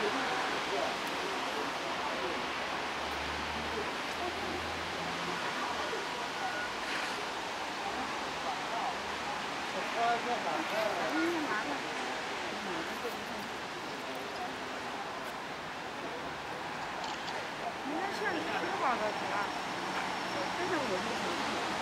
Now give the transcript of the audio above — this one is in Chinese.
你那像挺好的，是吧？非常有意思。